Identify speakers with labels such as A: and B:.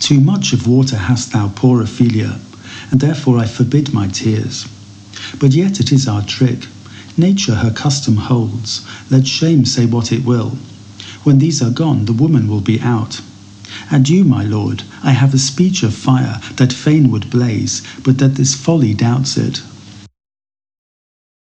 A: Too much of water hast thou, poor Ophelia, and therefore I forbid my tears. But yet it is our trick. Nature her custom holds, let shame say what it will. When these are gone, the woman will be out. Adieu, my lord, I have a speech of fire that fain would blaze, but that this folly doubts it.